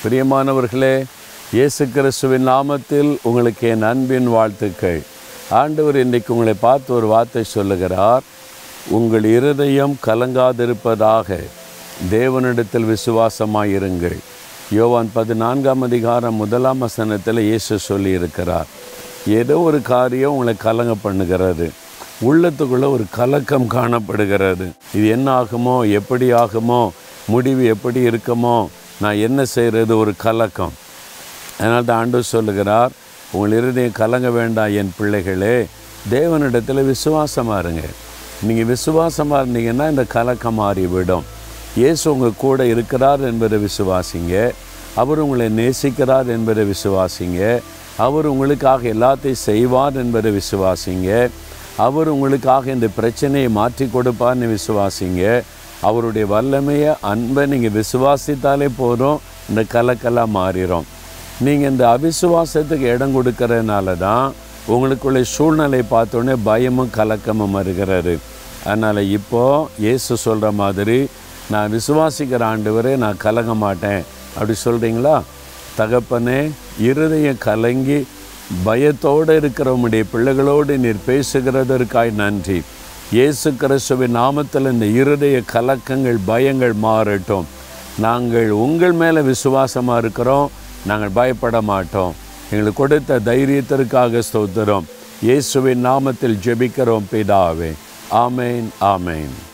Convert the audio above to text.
பிரியமானவர்களே, இயேசு கிறிஸ்துவின் நாமத்தில் உங்களுக்கு என் அன்பின் வாழ்த்துக்கள். ஆண்டவர் இன்றைக்கு உங்களை பார்த்து ஒரு வார்த்தை சொல்லுகிறார். உங்கள் இருதயம் கலங்காதிருப்பதாக தேவனிடத்தில் விசுவாசமாயிருங்கள். யோவான் 14:1 இயேசு சொல்லியிருக்கிறார். ஏதோ ஒரு காரியம் உங்களை கலங்க பண்ணுகிறது, உள்ளத்துக்குள்ளே ஒரு கலக்கம் காணப்படுகிறது. இது என்ன ஆகுமோ, எப்படி ஆகுமோ, முடிவு எப்படி இருக்குமோ, நான் என்ன செய்கிறது, ஒரு கலக்கம். அதனால தான் ஆண்டவர் சொல்லுகிறார், உங்கள் இருதயம் கலங்க வேண்டாம் என் பிள்ளைகளே, தேவனிடத்தில் விசுவாசமாக இருங்க. நீங்கள் விசுவாசமாக இருந்தீங்கன்னா இந்த கலக்கம் மாறிவிடும். இயேசு உங்கள் கூட இருக்கிறார் என்பதை விசுவாசிங்க. அவர் உங்களை நேசிக்கிறார் என்பதை விசுவாசிங்க. அவர் உங்களுக்காக எல்லாத்தையும் செய்வார் என்பதை விசுவாசிங்க. அவர் உங்களுக்காக இந்த பிரச்சனையை மாற்றி கொடுப்பார்னு விசுவாசிங்க. அவருடைய வல்லமையை, அன்பை நீங்கள் விசுவாசித்தாலே போதும், இந்த கலக்கெல்லாம் மாறிடும். நீங்கள் இந்த அவிசுவாசத்துக்கு இடம் கொடுக்கறதுனால தான் உங்களுக்குள்ள சூழ்நிலை பார்த்தோன்னே பயமும் கலக்கமும் வருகிறது. அதனால் இப்போது இயேசு சொல்கிற மாதிரி, நான் விசுவாசிக்கிற ஆண்டவரே, நான் கலங்க மாட்டேன் அப்படி சொல்கிறீங்களா? தகப்பனே, இருதயம் கலங்கி பயத்தோடு இருக்கிற உம்முடைய பிள்ளைகளோடு நீர் பேசுகிறதற்காய் நன்றி. இயேசு கிறிஸ்துவின் நாமத்தில் இந்த இருதய கலக்கங்கள், பயங்கள் மாறட்டும். நாங்கள் உங்கள் மேலே விசுவாசமாக இருக்கிறோம், நாங்கள் பயப்பட மாட்டோம். எங்களுக்கு கொடுத்த தைரியத்திற்காக ஸ்தோத்திரம். இயேசுவின் நாமத்தில் ஜெபிக்கிறோம் பிதாவே. ஆமேன், ஆமேன்.